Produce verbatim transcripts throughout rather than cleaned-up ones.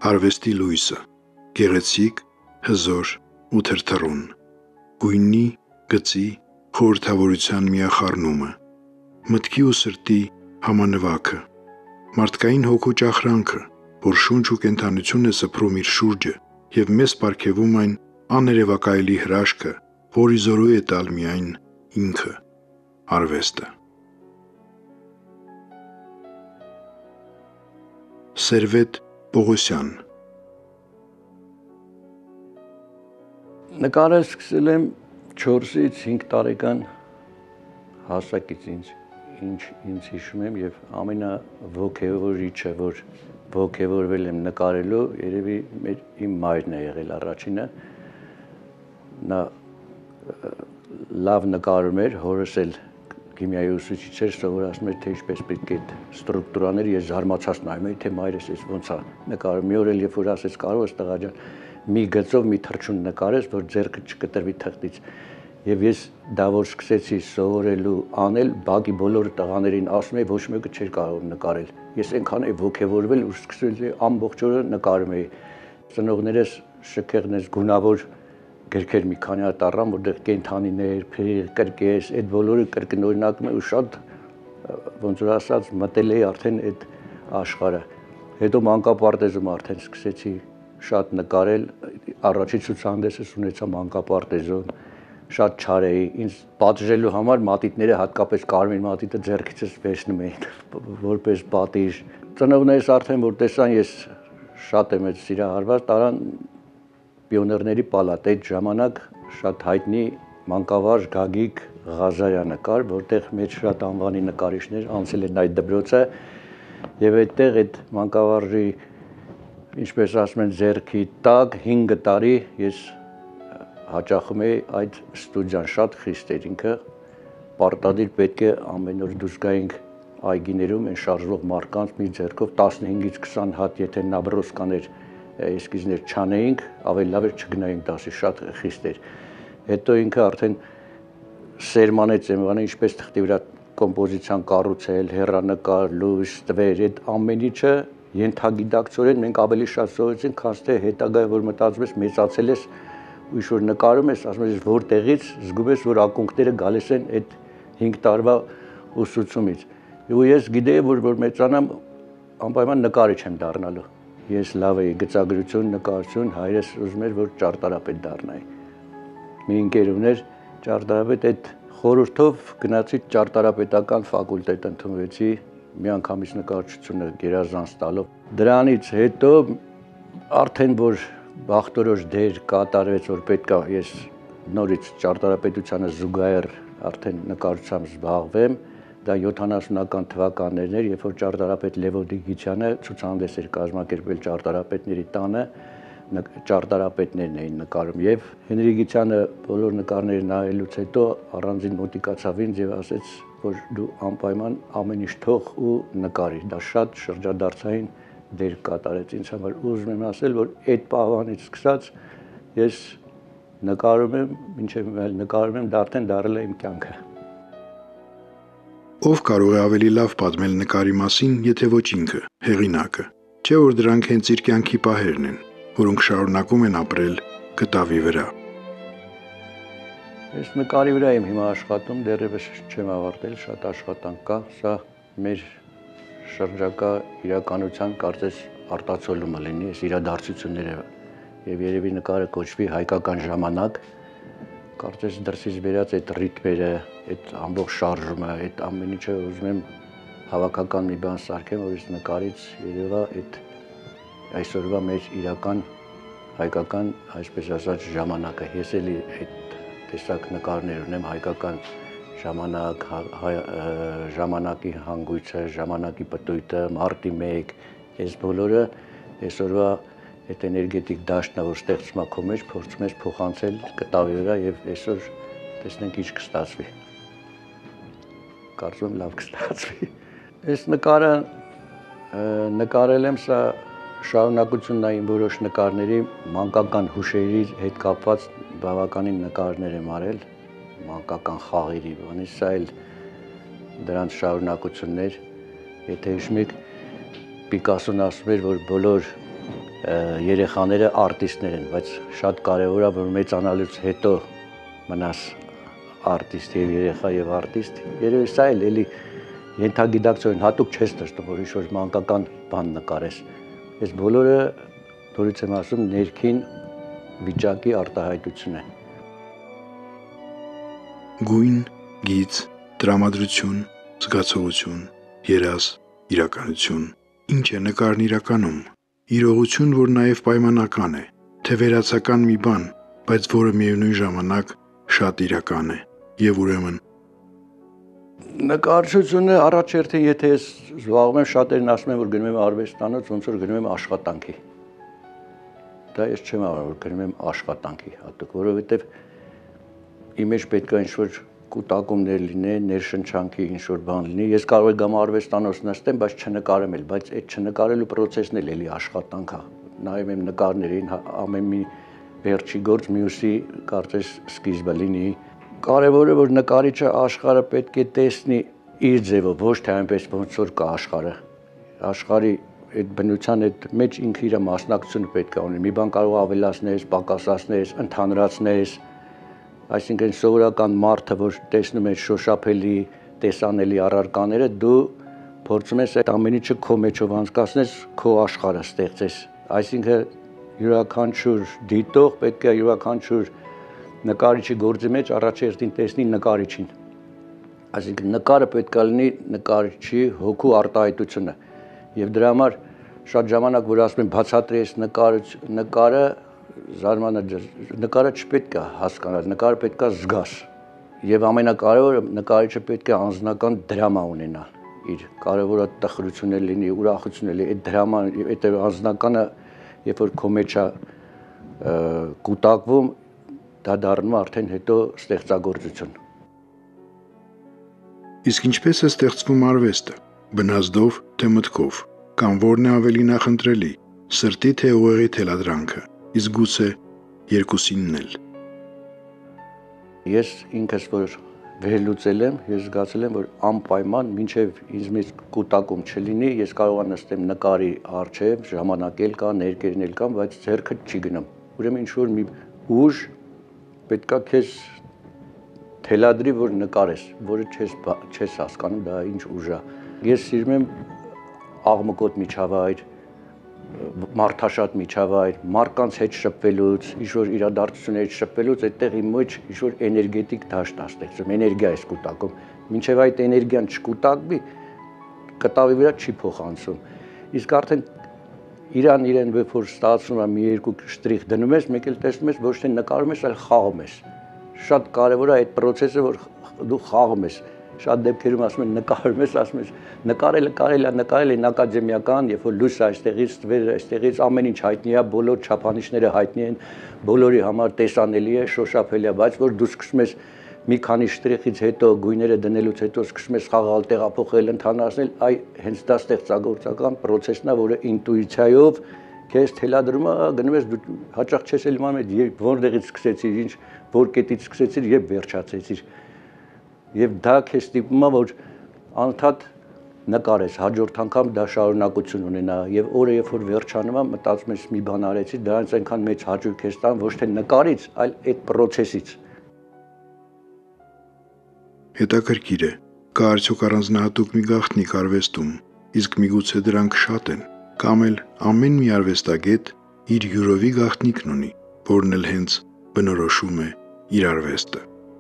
Արվեստի լույսը, գեղեցիկ, հզոր ու թրթռուն, գույնի, գծի, խորհրդավորության միախառնումը, մտքի ու սրտի համանվագը, մարդկային հոգու ճախրանքը, որ շունչ ու կենդանություն է սփռում իր շուրջը և մեզ պարգևում այն աներևակայելի հրաշքը, որի զորու է տալ միայն ինքը, արվեստը։ Սերվետ Պողոսյան Նկարել սկսել եմ չորսից հինգ տարեկան հասակից ինձ, ինչ ինձ հիշում եմ և ամենաոգևորիչը, որ ոգևորվել եմ նկարելու, երևի իմ մայրն է եղել առաջինը, նա լավ նկարում էր, հորս էլ քիմիայի ուսուցիչ էր, սովորացնում էր, թե ինչպես պետք է այդ ստրուկտուրաները, ես զարմացած նայում էի, թե մայրս էս ոնց է նկարում, մի օր էլ երբ որ ասեց կարող ես տղա ջան, մի գծով մի թռչուն նկարես, որ ձեռքը չկտրվի թղթից, եւ ես դա որ սկսեցի սովորելու անել, բակի բոլոր տղաներին ասում էի, ոչ մեկը չէր կարող նկարել, ես այնքան էի ոգևորվել, որ սկսել էի ամբողջ օրը նկարում էի, ծնողներս շքեղնես գունավոր գրքեր մի քանի հատ առան, որտեղ կենդանիներ, փիղ, կրկես, այդ բոլորը կրկնօրինակում է ու շատ ոնց որ ասած մտել էի արդեն այդ աշխարհը։ Հետո մանկապարտեզում արդեն սկսեցի շատ նկարել, առաջի ցուցահանդեսս ունեցա մանկապարտեզում, շատ չար էի, ինձ պատժելու համար մատիտները, հատկապես կարմիր մատիտը ձեռքիցս վերցնում էին, որպես պատիժ։ Ծնողներս արդեն որ տեսան ես շատ եմ այդ սիրահարված, տարան Պիոներների պալատ, այդ ժամանակ շատ հայտնի մանկավարժ Գագիկ Ղազարյանը կար, որտեղ մեջ շատ անվանի նկարիչներ անցել են այդ դպրոցը եւ այդտեղ այդ մանկավարժի, ինչպես ասում են, ձեռքի տակ հինգ տարի ես հաճախում էի այդ ստուդիան, շատ խիստ էր ինքը, պարտադիր պետք է ամեն օր դուրս գայինք այգիներում այն շարժվող մարդկանց մի ձեռքով տասնհինգից քսան հատ, եթե նաբրոսկաներ էսկիզներ չանեինք, ավելի լավ էր չգնայինք դասի, շատ խիստ էր։ Հետո ինքը արդեն սերմանեց եմվանը, ինչպես թղթի վրա կոմպոզիցիան կառուցել, հեռանկար, լույս, տվեր, այդ ամեն ինչը ենթագիտակցորեն մենք ավելի շատ սովորեցինք, քան թե հետագայում որ մտածում ես, մեծացել ես ու ինչ որ նկարում ես, ասում ես որտեղից զգում ես, որ ակունքները գալիս են այդ հինգ տարվա ուսուցումից։ Ու ես գիտեի, որ որ մեծանամ անպայման նկարիչ եմ դառնալու։ Ես լավ էի գծագրություն, նկարություն, հայրս ուզում էր, որ ճարտարապետ դառնայի։ Մի ընկեր ուներ ճարտարապետ, այդ խորհրդով գնացի ճարտարապետական ֆակուլտետ ընդունվեցի, միանգամից նկարչությունը գերազանց տալով։ Դրանից հետո արդեն որ բախտորոշ դեր կատարվեց, որ պետք է ես նորից ճարտարապետությանը զուգահեռ արդեն նկարչությամբ զբաղվեմ, դա յոթանասունական թվականներն էր, երբ որ ճարտարապետ Լևո Դիգիչյանը ցուցահանդես էր կազմակերպել ճարտարապետների տանը, ճարտարապետներն էին նկարում եւ Հենրիկ Գիչյանը բոլոր նկարները նայելուց հետո առանձին մոտիկացավ ինձ եւ ասեց, որ դու անպայման ամեն ինչ թող ու նկարի, դա շատ շրջադարձային դեր կատարեց ինձ համար, ուզում եմ ասել, որ այդ պահանից սկսած ես նկարում եմ, մինչեւ նկարում եմ, դա արդեն դարձել է իմ կյանքը։ Ով կարող է ավելի լավ պատմել նկարի մասին, եթե ոչ ինքը, հեղինակը, չէ որ դրանք հենց իր կյանքի պահերն են, որոնք շարունակում են ապրել կտավի վրա։ Ես նկարի վրա եմ հիմա աշխատում, դեռևս չեմ ավարտել, շատ աշխատանք կա, սա մեր շրջակա իրականության կարծես արտացոլումը լինի, այս իրադարձությունները եւ երևի նկարը կոչվի հայկական ժամանակ, կարծես դրսից բերած այդ ռիթմերը, այդ ամբողջ շարժումը, այդ ամեն ինչը ուզում եմ հավաքական մի բան սարքեմ, որ այս նկարից երևա այդ այսօրվա մեր իրական հայկական, այսպես ասած, ժամանակը։ Ես էլի այդ տեսակ նկարներ ունեմ, հայկական ժամանակ, ժամանակի հանգույցը, ժամանակի պտույտը, մարտի մեկ, այս բոլորը այսօրվա այդ էներգետիկ դաշտն է, որ ստեղծում է քո մեջ, փորձում ես փոխանցել կտավի վրա եւ այսօր տեսնենք ինչ կստացվի։ Կարծում եմ լավ կստացվի։ Այս նկարը նկարել եմ, սա շարունակությունն է իմ որոշ նկարների, մանկական հուշերի հետ կապված բավականին նկարներ եմ արել, մանկական խաղերի բանի, սա էլ դրանց շարունակություններ, եթե հիշում եք, Պիկասոն ասում էր, որ բոլոր երեխաները արտիստներ են, բայց շատ կարևոր է, որ մեծանալուց հետո մնաս արտիստ եւ երեխա եւ արտիստ։ Երևի սա էլ էլի ենթագիտակցորեն հատուկ չես դժտում, որ ինչ-որ մանկական բան նկարես։ Այս բոլորը դուրս եմ ասում ներքին վիճակի արտահայտություն է։ Գույն, գիծ, տրամադրություն, զգացողություն, երազ, իրականություն։ Ինչ է նկարն իրականում։ Իրողություն, որ նաև պայմանական է, թե վերացական մի բան, բայց որը միևնույն ժամանակ շատ իրական է։ Եվ ուրեմն նկարչությունը առաջերտին, եթե ես զբաղվում եմ, շատերն ասում են, որ գնում եմ արվեստանոց, ոնց որ գնում եմ աշխատանքի։ Դա ես չեմ ասում, որ գնում եմ աշխատանքի հատուկ, որովհետև իմ մեջ պետք է ինչ-որ կուտակումներ լինեն, ներշնչանքի ինչ-որ բան լինի։ Ես կարող եմ գամ արվեստանոց նստեմ, բայց չնկարեմ էլ, բայց այդ չնկարելու process-ն էլ էլի աշխատանք է։ Նայում եմ նկարներին, ամեն մի վերջի գործ մյուսի կարծես սկիզբը լինի։ Կարևորը որ նկարիչը աշխարհը պետք է տեսնի իր ձևով, ոչ թե այնպես ոնց որ կա աշխարհը։ Աշխարհի այդ բնության այդ մեջ ինքը իր մասնակցությունը պետք է ունի։ Մի բան կարող ավելացնես, պակասացնես, ընդհանրացնես։ Այսինքն սովորական մարդը, որ տեսնում է շոշափելի, տեսանելի առարկաները, դու փորձում ես այդ ամեն ինչը քո մեջով անցկացնես, քո աշխարհը ստեղծես։ Այսինքն յուրաքանչյուր դիտող պետք է յուրաքանչյուր նկարիչի գործի մեջ առաջերտին տեսնի նկարիչին։ Այսինքն նկարը պետք է լինի նկարիչի հոգու արտահայտությունը։ Եվ դրա համար շատ ժամանակ որ ասում են բացատրես նկարը, նկարը զարմանալի նկարը չպետք է հասկանալ, նկարը պետք է զգաս։ Եվ ամենակարևորը նկարիչը պետք է անձնական դրամա ունենա։ Իր կարևորը տխրություն է լինի, ուրախություն է լինի, այդ դրաման, այդ անձնականը, երբ որ քո մեջ է կուտակվում, դա դառնում է արդեն հետո ստեղծագործություն։ Իսկ ինչպես է ստեղծվում արվեստը, բնազդով թե մտքով, կամ որն է ավելի նախընտրելի, սրտի թե ուղեղի թելադրանքը, իսկ գուցե երկուսինն էլ։ Ես ինքս որ վերլուծել եմ, ես զգացել եմ, որ անպայման մինչև ինձ մեջ կուտակում չլինի, ես կարող եմ նստեմ նկարի առջև, ժամանակ էլ կա, ներկերն էլ կա, բայց ձեռքը չի գնում։ Ուրեմն ինչ որ մի ուժ պետքա քեզ թելադրի, որ նկարես, որը չես չես հասկանում դա ինչ ուժ է։ Ես սիրում եմ աղմկոտ միջավայր, մարդաշատ միջավայր, մարդկանց հետ շփվելուց, ինչ-որ իրադարձությունների հետ շփվելուց, այդտեղ իմ մեջ ինչ-որ էներգետիկ դաշտ է ստեղծում, էներգիա է կուտակում։ Մինչև այդ էներգիան չկուտակվի, կտավի վրա չի փոխանցում։ Իսկ արդեն իրան իրեն որ ստացվում է մի երկու շտրիխ դնում ես, մեկ էլ տեսնում ես ոչ թե նկարում ես, այլ խաղում ես։ Շատ կարևոր է այդ process-ը, որ դու խաղում ես։ Շատ դեպքերում ասում են նկարում ես, ասում ես նկարելը կարելի է նկարել են ակադեմիական, երբ որ լույսը այստեղից ստվեր, այստեղից ամեն ինչ հայտնի է, բոլոր չափանիշները հայտնի են, բոլորի համար տեսանելի է, շոշափելի է, բայց որ դու սկսում ես մի քանի շտրիխից հետո գույները դնելուց հետո սկսում ես խաղալ, տեղափոխել, ընդհանրացնել, այ հենց դա ստեղծագործական process-ն է, որը ինտուիցիայով քեզ թելադրում է, գնում ես դու հաճախ չես էլ իմանում որտեղից սկսեցիր, ինչ որ կետից սկսեցիր եւ վերջացեցիր։ Եվ դա քեզ ստիպում է, որ անընդհատ նկարես, հաջորդ անգամ դա շարունակություն ունենա եւ օրը երբ որ վերջանում է, մտածում ես մի բան արեցի, դրանից այնքան մեծ հաճույք ես տան, ոչ թե նկարից, այլ այդ process-ից։ Հետաքրքիր է, կա արդյոք առանձնահատուկ մի գաղտնիք արվեստում, իսկ միգուցե դրանք շատ են, կամ էլ ամեն մի արվեստագետ իր յուրովի գաղտնիքն ունի, որն էլ հենց բնորոշում է իր արվեստը։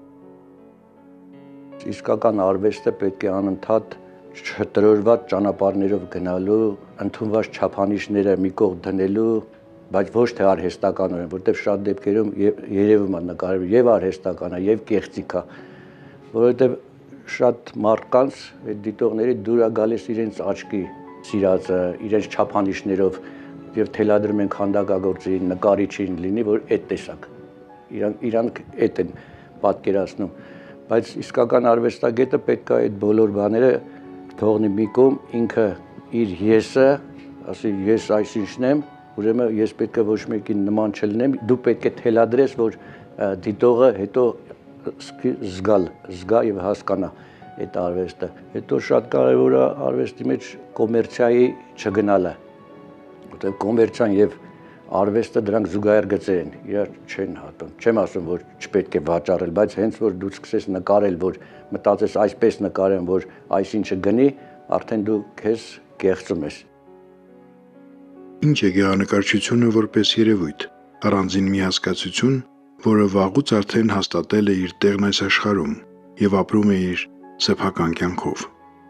Իսկական արվեստը պետք է անընդհատ չտրորված ճանապարհներով գնալու, ընդունված չափանիշները մի կողմ դնելու, բայց ոչ թե արհեստականորեն, որտեղ շատ դեպքերում երևում է նկարը եւ արհեստական է, եւ կեղծիք է, որովհետեւ շատ մարդկանց այդ դիտողների դուր է գալիս իրենց աչքի սիրածը, իրենց չափանիշներով եւ թելադրում են քանդակագործի նկարիչին լինի, որ այդ տեսակ իրանք իրանք այդ են պատկերացնում, բայց իսկական արվեստագետը պետք է այդ բոլոր բաները թողնի մի կողմ, ինքը իր եսը, ասի ես այսինչն եմ, ուրեմն ես պետք է ոչ մեկին նման չլինեմ, դու պետք է թելադրես, որ դիտողը հետո զգալ, զգա եւ հասկանա այդ արվեստը։ Հետո շատ կարեւոր է արվեստի մեջ կոմերցիայի չգնալը, որտեղ կոմերցիան եւ արվեստը դրանք զուգահեռ գծեր են, իրար չեն հատում։ Չեմ ասում, որ չպետք է վաճառել, բայց հենց որ դու սկսես նկարել, որ մտածես այսպես նկարեմ, որ այսինչը գնի, արդեն դու քեզ կեղծում ես։ Ինչ է գեղանկարչությունը որպես երևույթ, առանձին մի հասկացություն, որը վաղուց արդեն հաստատել է իր տեղն այս աշխարհում եւ ապրում է իր սեփական կյանքով։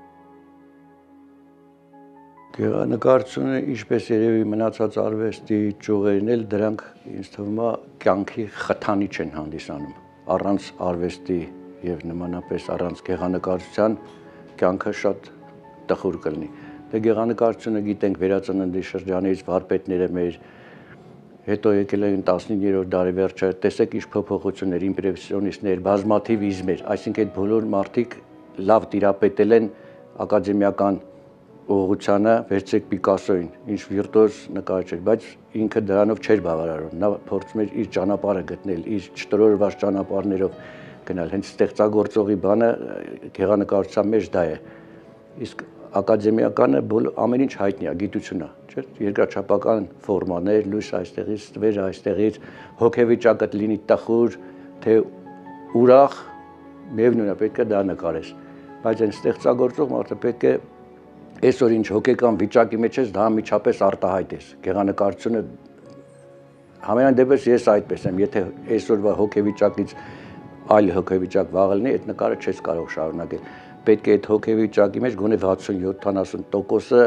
Գեղանկարչությունը, ինչպես երևի մնացած արվեստի ճյուղերն էլ, դրանք ինձ թվում է կյանքի խթանիչ են հանդիսանում։ Առանց արվեստի եւ նմանապես առանց գեղանկարչության կյանքը շատ տխուր կլինի։ Դե գեղանկարչությունը գիտենք վերածննդի շրջանից վարպետները մեր հետո եկել են տասնիններորդ դարի վերջը, տեսեք ինչ փոփոխություններ, իմպրեսիոնիստներ, բազմաթիվ իզմեր, այսինքն այդ բոլոր մարդիկ լավ տիրապետել են ակադեմիական ուղղությանը, վերցեք Պիկասոյին, ինչ վիրտուոզ նկարիչ էր, բայց ինքը դրանով չէր բավարարում, նա փորձում էր իր ճանապարհը գտնել, իր չտրորված ճանապարհներով գնալ, հենց ստեղծագործողի բանը գեղանկարչության մեջ դա է, իսկ ակադեմիականը ամեն ինչ հայտնի է, գիտություն է, չէ՞, երկրաչափական ֆորմաներ, լույս այստեղից, ստվեր այստեղից, հոգեվիճակը լինի տխուր, թե ուրախ, միևնույն է, պետք է դա նկարես, բայց այն ստեղծագործող մարդը պետք է այսօր ինչ հոգեկան վիճակի մեջ ես, դա միջապես արտահայտես, գեղանկարչությունը համենայն դեպս ես այդպես եմ, եթե այսօրվա հոգեվիճակից այլ հոգեվիճակ վաղը լինի, այդ նկարը չես կարող շարունակել, պետք է այդ հոգեվիճակի մեջ գոնե վաթսուն-յոթանասուն տոկոսը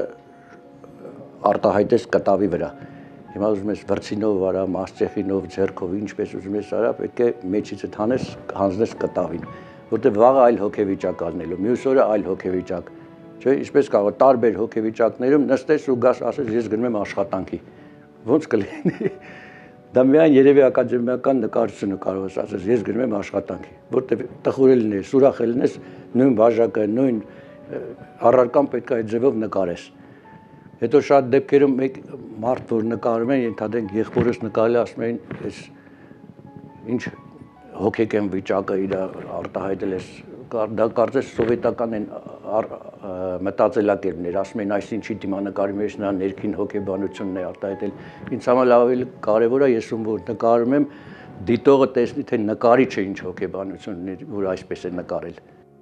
արտահայտես կտավի վրա, հիմա ուզում ես վրձինով արա, մասծեխինով, ձեռքով, ինչպես ուզում ես արա, պետք է մեջիցդ հանես, հանձնես կտավին, որտեղ վաղը այլ հոգեվիճակ առնելու, մյուս օրը այլ հոգեվիճակ, չէ, ինչպես կարող է տարբեր հոգեվիճակներում նստես ու գաս ասես ես գնում եմ աշխատանքի, ոնց կլինի, դա միայն երևի ակադեմիական նկարչությունը կարող ես ասես ես գնում եմ աշխատանքի, որտեղ տխուր լինես, ուրախ լինես, նույն բաժակը, նույն առարկան պետք է այդ ձևով նկարես, հետո շատ դեպքերում մեկ մարդ որ նկարում են, ենթադրենք եղբորս նկարել ասում են, ես ինչ հոգեկան վիճակը իր արտահայտել ես, դա կարծես սովետական են մտածելակերպներ, ասում են այսինչի դիմանկարի մեջ նա ներքին հոգեբանությունն է արտահայտել, ինձ համար ավելի կարևոր է, ես ում որ նկարում եմ, դիտողը տեսնի, թե նկարիչը ինչ հոգեբանություն ունի, որ այսպես է նկարել։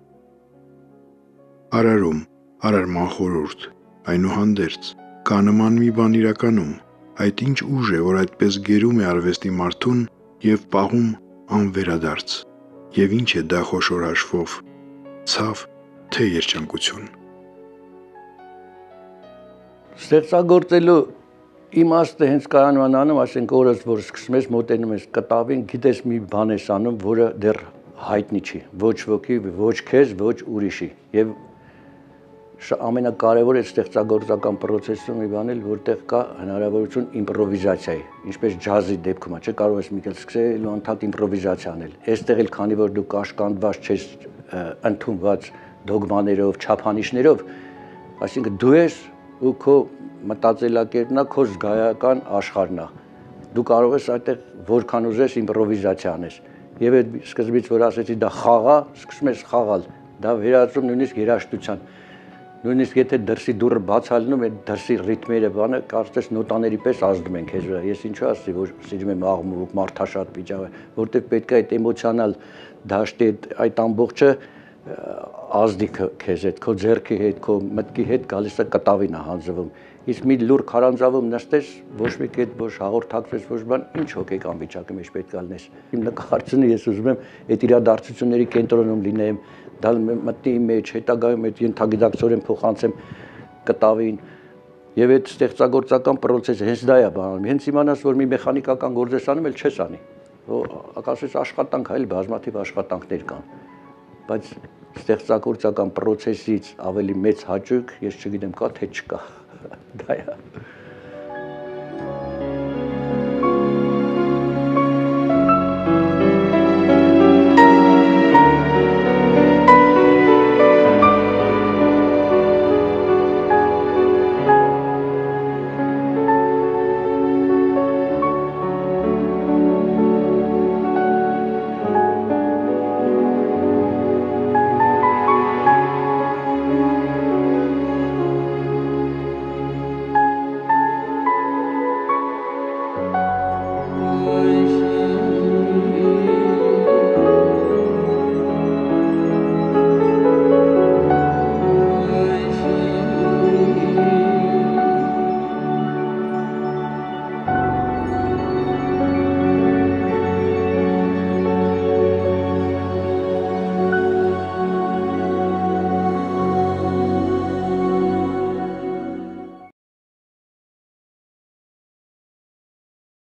Արարում, արարման խորհուրդ, այնուհանդերձ, կա նման մի բան իրականում, այդ ինչ ուժ է, որ այդպես գերում է արվեստի մարդուն եւ պահում անվերադարձ, եւ ինչ է դա խոշոր հաշվով, ցավ, թե երջանկություն։ Ստեղծագործելու իմաստը հենց կայանանում, ասենք օրս, որ սկսում ես մոտենում ես կտավին, գիտես մի բան ես անում, որը դեռ հայտնի չի, ոչ ոքի, ոչ քեզ, ոչ ուրիշի, եւ ամենակարևորը ստեղծագործական պրոցեսում մի բան էլ, որտեղ կա հնարավորություն իմպրովիզացիայի, ինչպես ջազի դեպքում, չէ՞ կարող ես մի քիչ սկսել ու անդադ իմպրովիզացիա անել։ Այստեղ էլ քանի որ դու կաշկանդված չես ընդունված դոգմաներով, չափանիշներով, այսինքն դու ես ու քո մտածելակերպն է, քո զգայական աշխարհն է։ Դու կարող ես այդտեղ որքան ուզես իմպրովիզացիա անես։ Եվ այդ սկզբից որ ասեցի դա խաղ է, սկսում ես խաղալ, դա վերածում նույնիսկ երաժշտության։ Նույնիսկ եթե դրսի դուռը բաց է լինում, այդ դրսի ռիթմերը բանը կարծես նոտաների պես ազդում են քեզ վրա։ Ես ինչու ասի, որ սիրում եմ աղմուկ, մարդաշատ վիճակը, որտեղ պետք է այդ էմոցիոնալ դաշտի այդ ամբողջը ազդի քեզ հետ, քո ձեռքի հետ, քո մտքի հետ գալիս է կտավին է հանձվում։ Իսկ մի լուր քարանձավում նստես, ոչ մի կետ, ոչ հաղորդակցես, ոչ բան, ինչ հոգեկան վիճակի մեջ պետք է լինես։ Իմ նկարչությունը ես ուզում եմ այդ իրադարձությունների կենտրոնում լինեմ, դա մտնի իմ մեջ, հետագայում այդ ենթագիտակցորեն փոխանցեմ կտավին։ Եվ այդ ստեղծագործական պրոցեսը հենց դա է բանում։ Հենց իմանաս, որ մի մեխանիկական գործ ես անում, էլ չես անի։ Ակասես աշխատանք, այլ բազմաթիվ աշխատանքներ կան։ Բայց ստեղծագործական պրոցեսից ավելի մեծ հաճույք ես չգիտեմ կա թե չկա։ Դա է։